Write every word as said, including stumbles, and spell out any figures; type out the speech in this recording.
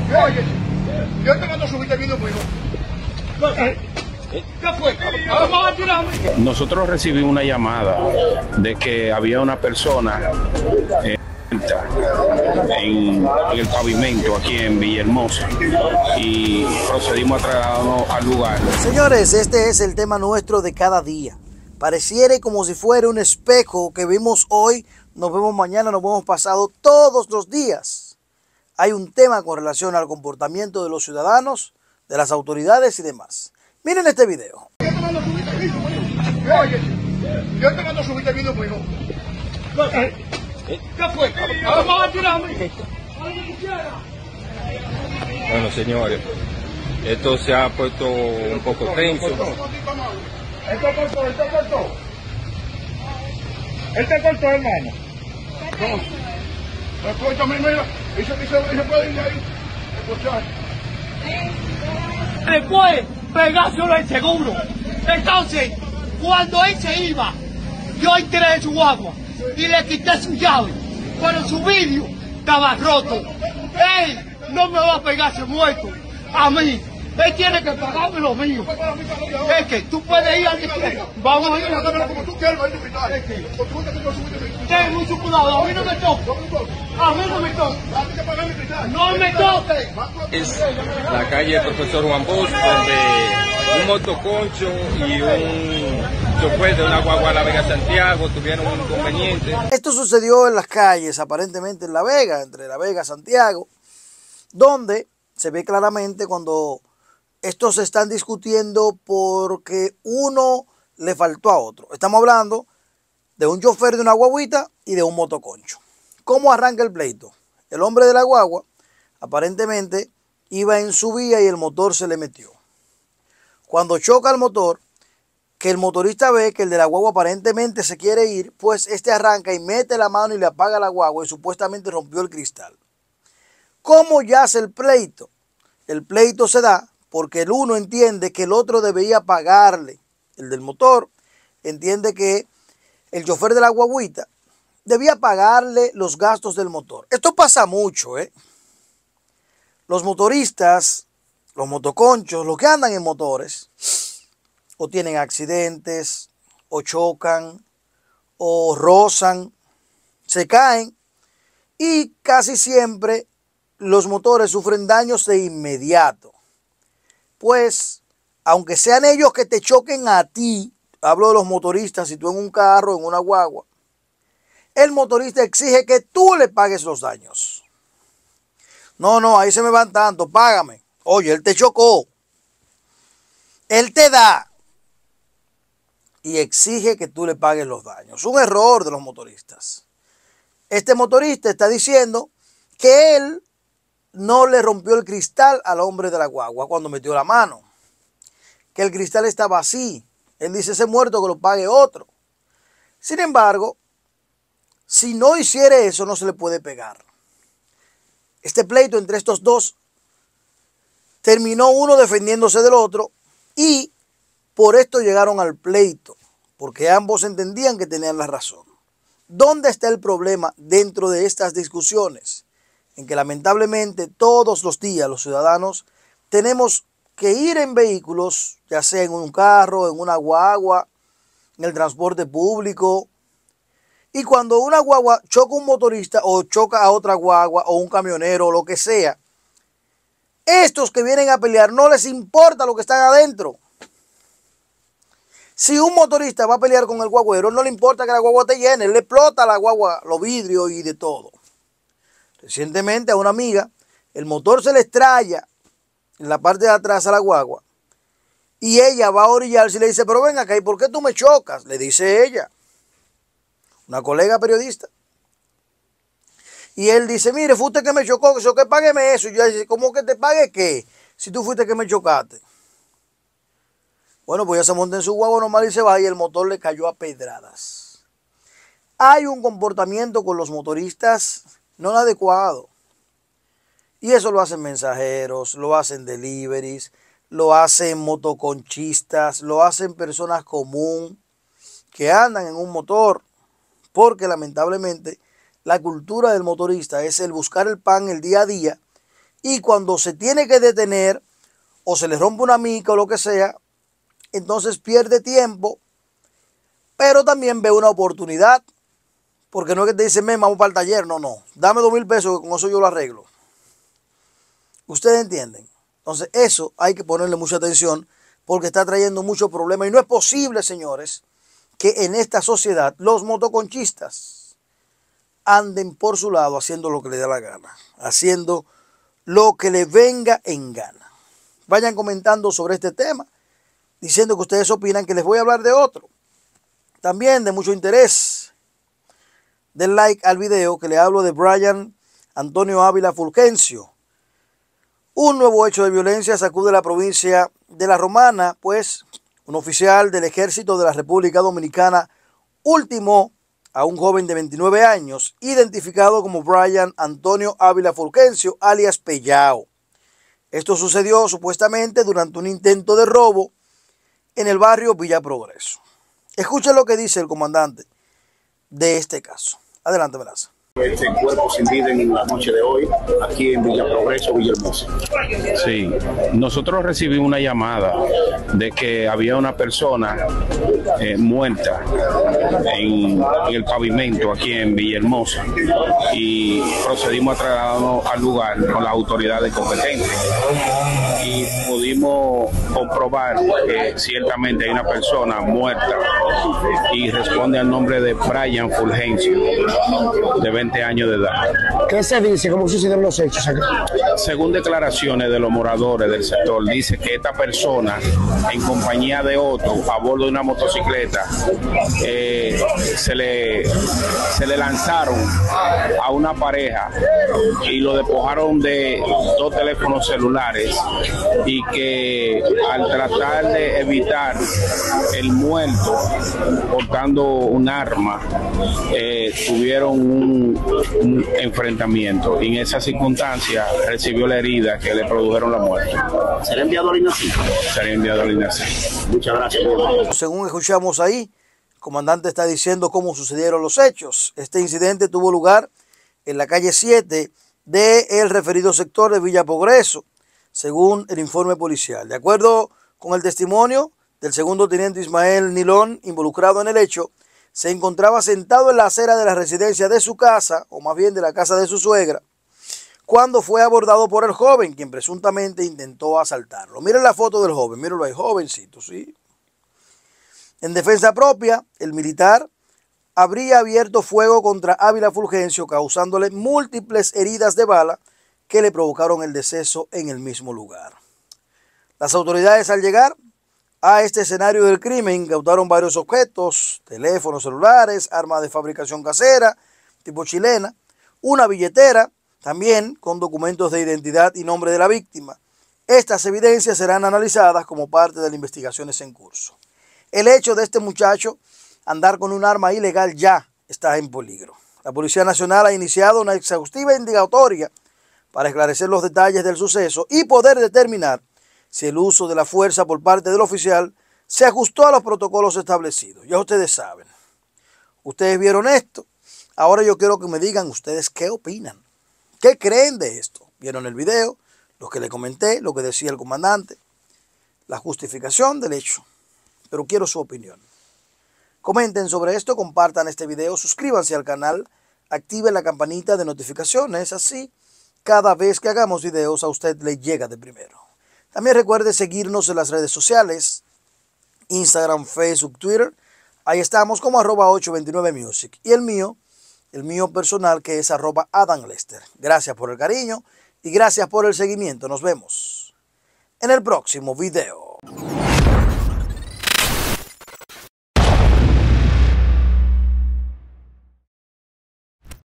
Oye, yo te mando a subirte el video, pues. ¿Qué fue? Nosotros recibimos una llamada de que había una persona eh, en, en el pavimento aquí en Villahermosa y procedimos a trasladarnos al lugar. Señores, este es el tema nuestro de cada día. Pareciera como si fuera un espejo que vimos hoy, nos vemos mañana, nos vemos pasado, todos los días. Hay un tema con relación al comportamiento de los ciudadanos, de las autoridades y demás. Miren este video. Oye, yo te mando a subirte el video, pues. ¿Qué fue? Bueno, señores, esto se ha puesto un poco tenso. Él te cortó, él te cortó. Él te cortó, hermano. No. Escúchame, mira. Y se, y se, y se puede ir ahí. Escuchar. Después, pegárselo al seguro. Entonces, cuando él se iba, yo entré en su guagua y le quité su llave. Pero su vidrio estaba roto. Él no me va a pegarse muerto. A mí. Él tiene que pagarme lo mío. Es que tú puedes ir al que quieras. Vamos a ir a hacerlo como tú quieras. Ten mucho cuidado. A mí no me toca. A mí no me toca. No me toque. Es la calle Profesor Juan Bosch, donde un motoconcho y un chofer de una guagua La Vega Santiago tuvieron un inconveniente. Esto sucedió en las calles, aparentemente en La Vega, entre La Vega y Santiago, donde se ve claramente cuando estos se están discutiendo porque uno le faltó a otro. Estamos hablando de un chofer de una guaguita y de un motoconcho. ¿Cómo arranca el pleito? El hombre de la guagua aparentemente iba en su vía y el motor se le metió. Cuando choca el motor, que el motorista ve que el de la guagua aparentemente se quiere ir, pues este arranca y mete la mano y le apaga la guagua y supuestamente rompió el cristal. ¿Cómo yace el pleito? El pleito se da porque el uno entiende que el otro debería pagarle. El del motor entiende que el chofer de la guaguita debía pagarle los gastos del motor. Esto pasa mucho, ¿eh? Los motoristas, los motoconchos, los que andan en motores, o tienen accidentes, o chocan, o rozan, se caen, y casi siempre los motores sufren daños de inmediato. Pues, aunque sean ellos que te choquen a ti, hablo de los motoristas, si tú en un carro, en una guagua, el motorista exige que tú le pagues los daños. No, no, ahí se me van tanto, págame. Oye, él te chocó. Él te da. Y exige que tú le pagues los daños. Un error de los motoristas. Este motorista está diciendo que él no le rompió el cristal al hombre de la guagua cuando metió la mano. Que el cristal estaba así. Él dice, ese muerto que lo pague otro. Sin embargo, si no hiciera eso, no se le puede pegar. Este pleito entre estos dos terminó uno defendiéndose del otro y por esto llegaron al pleito, porque ambos entendían que tenían la razón. ¿Dónde está el problema dentro de estas discusiones? En que lamentablemente todos los días los ciudadanos tenemos que ir en vehículos, ya sea en un carro, en una guagua, en el transporte público. Y cuando una guagua choca a un motorista o choca a otra guagua o un camionero o lo que sea, estos que vienen a pelear no les importa lo que están adentro. Si un motorista va a pelear con el guagüero, no le importa que la guagua te llene, él le explota a la guagua los vidrios y de todo. Recientemente a una amiga, el motor se le estrella en la parte de atrás a la guagua y ella va a orillarse y le dice, pero ven acá, ¿y por qué tú me chocas? Le dice ella, una colega periodista. Y él dice, mire, fue usted que me chocó, que que págueme eso. Y yo dice, ¿cómo que te pague qué? Si tú fuiste que me chocaste. Bueno, pues ya se monta en su guagua normal y se va y el motor le cayó a pedradas. Hay un comportamiento con los motoristas no adecuado. Y eso lo hacen mensajeros, lo hacen deliveries, lo hacen motoconchistas, lo hacen personas comunes que andan en un motor. Porque lamentablemente la cultura del motorista es el buscar el pan el día a día y cuando se tiene que detener o se le rompe una mica o lo que sea, entonces pierde tiempo, pero también ve una oportunidad, porque no es que te dicen, men, vamos para el taller, no, no, dame dos mil pesos que con eso yo lo arreglo. Ustedes entienden. Entonces eso hay que ponerle mucha atención porque está trayendo muchos problemas y no es posible, señores, que en esta sociedad los motoconchistas anden por su lado haciendo lo que les dé la gana, haciendo lo que les venga en gana. Vayan comentando sobre este tema, diciendo que ustedes opinan, que les voy a hablar de otro. También de mucho interés. Den like al video que le hablo de Brian Antonio Ávila Fulgencio. Un nuevo hecho de violencia sacude la provincia de La Romana, pues un oficial del Ejército de la República Dominicana ultimó a un joven de veintinueve años, identificado como Brian Antonio Ávila Fulgencio, alias Pellao. Esto sucedió supuestamente durante un intento de robo en el barrio Villa Progreso. Escuchen lo que dice el comandante de este caso. Adelante, Velaza. Este cuerpo sin vida en la noche de hoy, aquí en Villa Progreso, Villahermosa. Sí, nosotros recibimos una llamada de que había una persona eh, muerta en, en el pavimento aquí en Villahermosa y procedimos a trasladarnos al lugar con las autoridades competentes y pudimos comprobar que ciertamente hay una persona muerta y responde al nombre de Brian Fulgencio, de veinte años de edad. ¿Qué se dice? ¿Cómo sucedieron los hechos aquí? Según declaraciones de los moradores del sector, dice que esta persona, en compañía de otro, a bordo de una motocicleta, eh, se, le, se le lanzaron a una pareja y lo despojaron de dos teléfonos celulares y que al tratar de evitar el muerto portando un arma, eh, tuvieron un un enfrentamiento y en esa circunstancia recibió la herida que le produjeron la muerte. ¿Será enviado al INACI? Sería enviado al INACI. Muchas gracias. Según escuchamos ahí, el comandante está diciendo cómo sucedieron los hechos. Este incidente tuvo lugar en la calle siete del referido sector de Villa Progreso, según el informe policial. De acuerdo con el testimonio del segundo teniente Ismael Nilón, involucrado en el hecho, se encontraba sentado en la acera de la residencia de su casa, o más bien de la casa de su suegra, cuando fue abordado por el joven, quien presuntamente intentó asaltarlo. Miren la foto del joven, mírenlo ahí, jovencito, ¿sí? En defensa propia, el militar habría abierto fuego contra Ávila Fulgencio, causándole múltiples heridas de bala que le provocaron el deceso en el mismo lugar. Las autoridades, al llegar a este escenario del crimen, incautaron varios objetos: teléfonos celulares, armas de fabricación casera, tipo chilena, una billetera, también con documentos de identidad y nombre de la víctima. Estas evidencias serán analizadas como parte de las investigaciones en curso. El hecho de este muchacho andar con un arma ilegal ya está en peligro. La Policía Nacional ha iniciado una exhaustiva indagatoria para esclarecer los detalles del suceso y poder determinar si el uso de la fuerza por parte del oficial se ajustó a los protocolos establecidos. Ya ustedes saben. Ustedes vieron esto. Ahora yo quiero que me digan ustedes qué opinan. ¿Qué creen de esto? ¿Vieron el video? Lo que le comenté, lo que decía el comandante, la justificación del hecho. Pero quiero su opinión. Comenten sobre esto, compartan este video, suscríbanse al canal, activen la campanita de notificaciones. Así, cada vez que hagamos videos a usted le llega de primero. También recuerde seguirnos en las redes sociales, Instagram, Facebook, Twitter. Ahí estamos como arroba ocho veintinueve music. Y el mío, el mío personal, que es arroba Adam Lester. Gracias por el cariño y gracias por el seguimiento. Nos vemos en el próximo video.